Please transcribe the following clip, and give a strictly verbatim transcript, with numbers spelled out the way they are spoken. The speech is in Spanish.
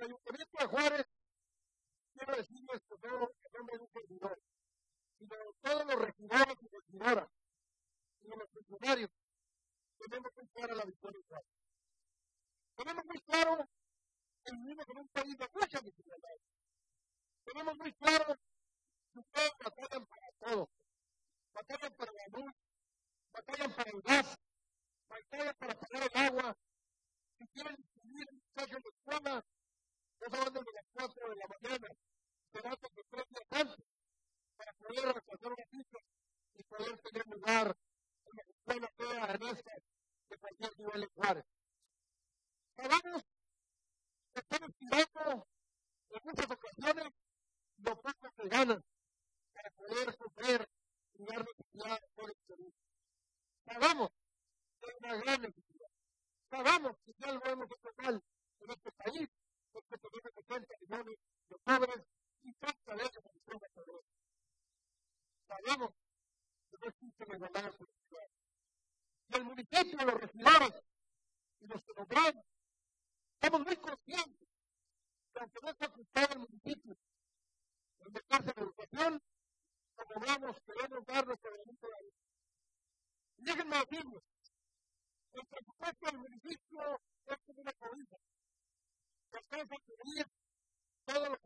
El Ayuntamiento de Juárez, quiero decirles que no, que no me un servidor, sino de todos los regidores y regidoras, y de los funcionarios, tenemos muy clara la victoria de Juárez. Tenemos muy claro que vivimos en un país de mucha desigualdad. Tenemos muy claro que ustedes batallan para todo. Batallan para la luz, batallan para el gas, batallan para pagar el agua. Si quieren inscribir un muchacho en la escuela, no se van desde las cuatro de la mañana, se van desde tres días antes, para poder retrasar una cita y poder tener lugar en la escuela toda ernesta de cualquier nivel en Juárez. Sabemos que están estirando en muchas ocasiones lo poco que ganan para poder sufrir y dar necesidad por el servicio. Sabemos que hay una gran necesidad. Sabemos que si algo hemos hecho mal en este país es que tenemos setenta millones de pobres y tanta ley de condición de pobreza. Sabemos que no existe la igualdad de oportunidades. Y el municipio, los regidores y los que nos ven, estamos muy conscientes que aunque no está ocupado el municipio en meterse en la educación, como vamos, queremos dar nuestro granito de arena. Y déjenme decirles, el presupuesto del municipio es como una cobija. Se alcanza a cubrir todo lo